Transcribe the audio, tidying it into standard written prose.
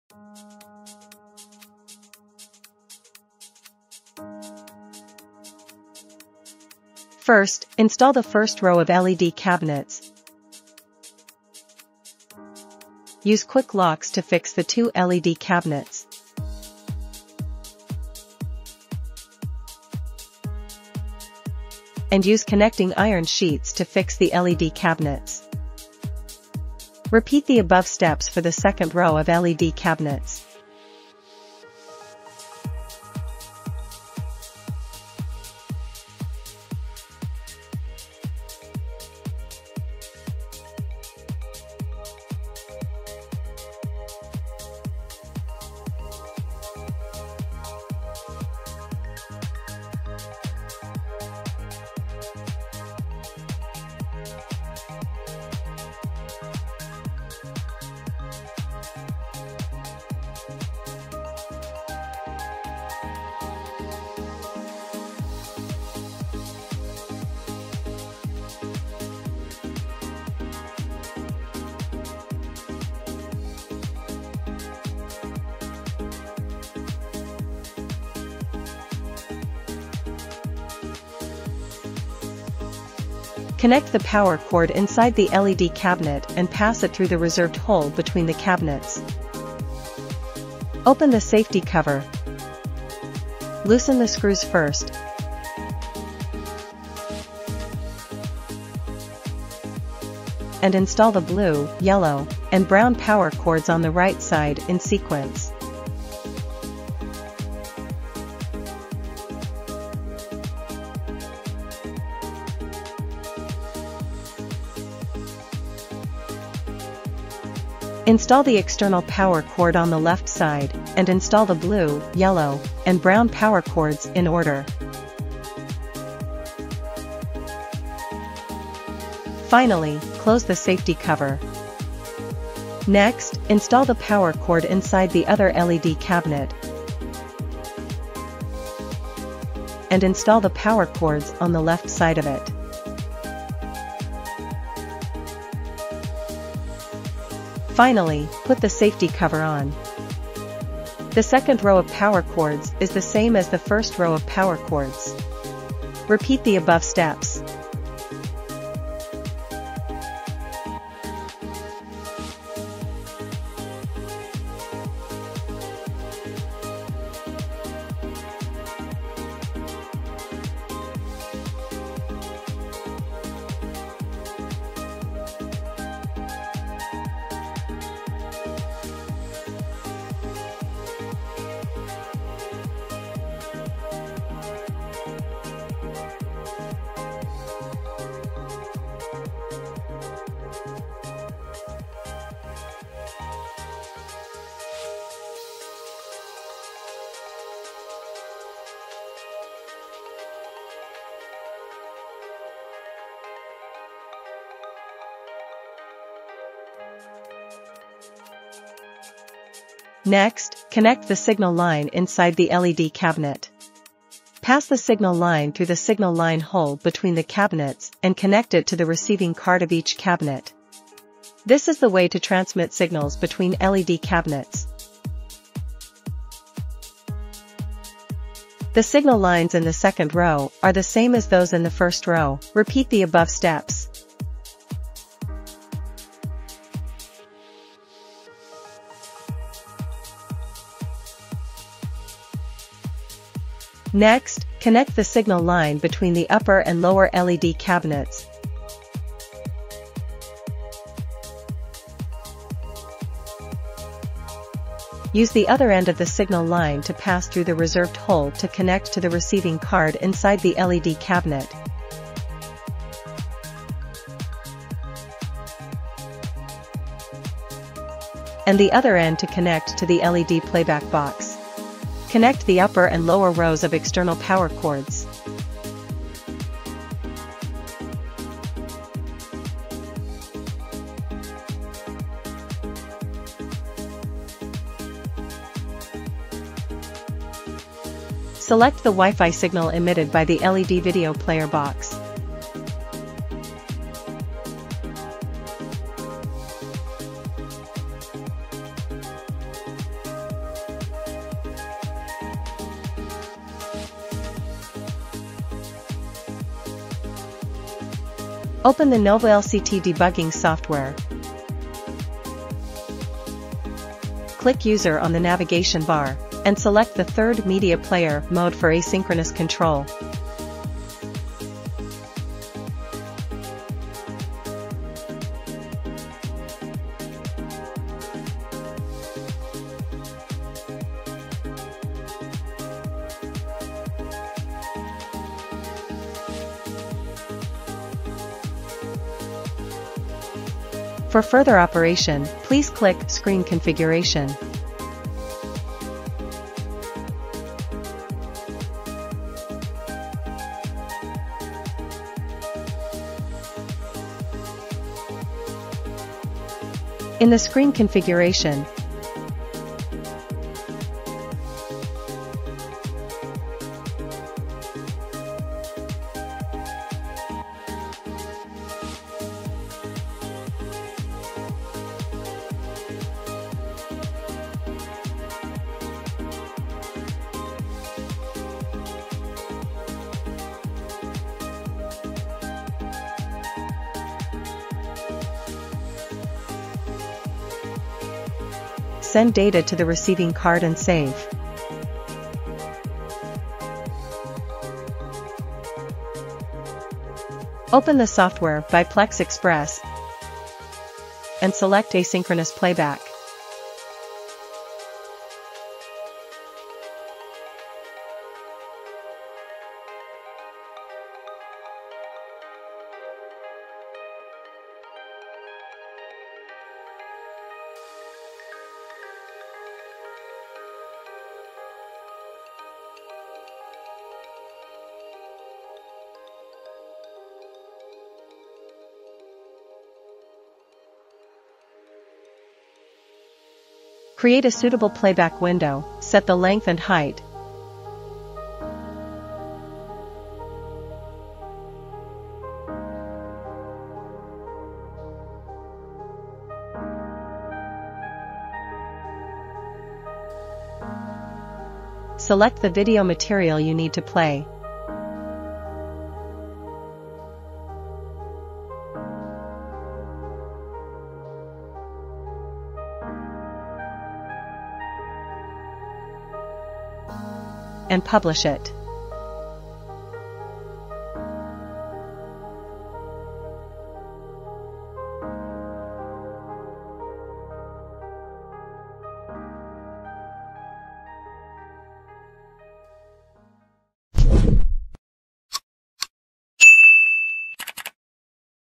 First, install the first row of LED cabinets. Use quick locks to fix the two LED cabinets. And use connecting iron sheets to fix the LED cabinets. Repeat the above steps for the second row of LED cabinets. Connect the power cord inside the LED cabinet and pass it through the reserved hole between the cabinets. Open the safety cover. Loosen the screws first. And install the blue, yellow, and brown power cords on the right side in sequence. Install the external power cord on the left side, and install the blue, yellow, and brown power cords in order. Finally, close the safety cover. Next, install the power cord inside the other LED cabinet, and install the power cords on the left side of it. Finally, put the safety cover on. The second row of power cords is the same as the first row of power cords. Repeat the above steps. Next, connect the signal line inside the LED cabinet. Pass the signal line through the signal line hole between the cabinets and connect it to the receiving card of each cabinet. This is the way to transmit signals between LED cabinets. The signal lines in the second row are the same as those in the first row. Repeat the above steps. Next, connect the signal line between the upper and lower LED cabinets. Use the other end of the signal line to pass through the reserved hole to connect to the receiving card inside the LED cabinet. And the other end to connect to the LED playback box. Connect the upper and lower rows of external power cords. Select the Wi-Fi signal emitted by the LED video player box. Open the Nova LCT debugging software. Click User on the navigation bar, and select the third media player mode for asynchronous control. For further operation, please click Screen Configuration. In the screen configuration, send data to the receiving card and save. Open the software ViPlex Express and select asynchronous playback. Create a suitable playback window, set the length and height. Select the video material you need to play. And publish it.